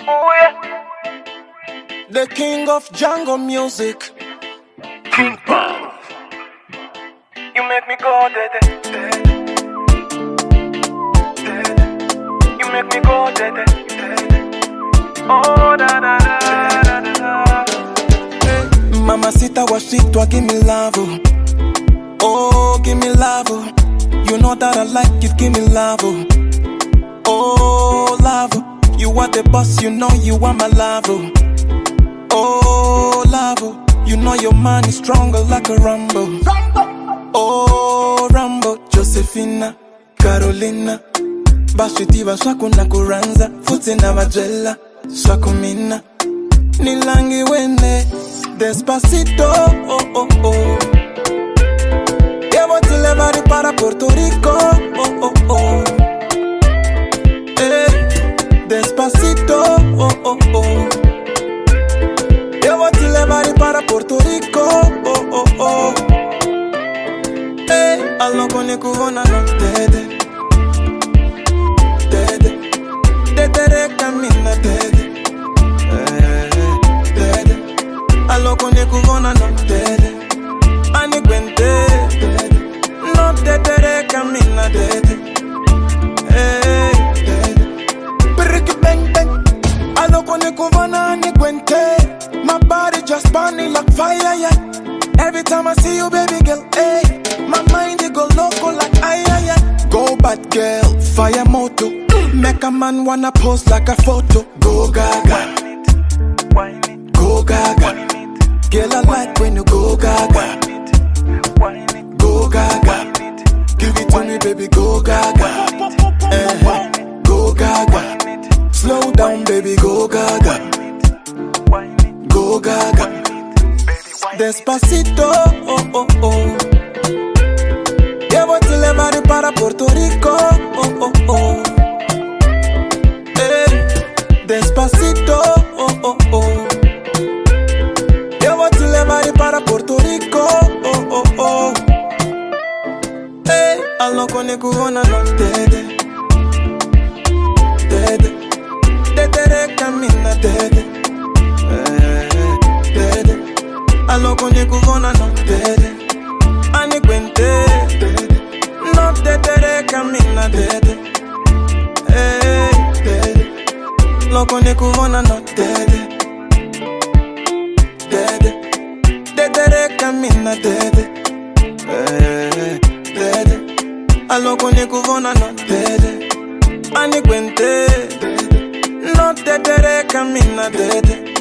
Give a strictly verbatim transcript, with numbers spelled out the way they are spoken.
Oh yeah. The king of jungle music. King Power. You make me go Dede, Dede, Dede. You make me go Dede, Dede. Oh da da da da da da. Hey, mamacita washitwa, give me love. Oh. Oh, give me love. Oh. You know that I like it, give me love. Oh, oh love. You are the boss, you know you are my love. Oh, oh love. You know your man is stronger like a Rambo. Oh Rambo, Josephina, Carolina. Bashitiva swakuna kuranza, futi na vajela, swakumina. Nilangi wene, despacito, oh oh oh. Llevo tilebari para Puerto Rico, oh oh oh. Eh, despacito, oh oh oh. Llevo tilebari para Puerto Rico, oh oh oh. Eh, allo con i cubona no Dede, Dede, Dede camina Dede, eh, Dede, allo con i cubona no Dede, ani cuente Dede, no Dede camina Dede, eh, Dede, periki bang bang, allo con i cubona ani cuente, my body just burning like fire, yeah. Every time I see you, baby girl, hey, my mind it go loco like ay ay ay. Go bad girl, fire moto, make a man wanna pose like a photo. Go gaga, Wine it, go gaga, wine it, girl I like when you go gaga, wine it, wine it, go gaga, wine it, give it to me baby, go gaga, eh, go gaga, slow down baby, go gaga, wine it, go gaga, baby, wine it. despacito, oh oh oh. Llevo tilebari para Puerto Rico, oh oh oh. Eh, despacito, oh oh oh. Llevo tilebari para Puerto Rico, oh oh oh. Eh, allo con i cubona no Dede, Dede, Dede camina Dede, eh, Dede. Allo con i cubona no Dede, ani cuente Dede, no Dede camina Dede, eh, Dede, lo con i cubona no Dede, Dede, Dede camina Dede, eh, Dede, allo con i cubona no Dede, ani cuente Dede, no Dede camina Dede.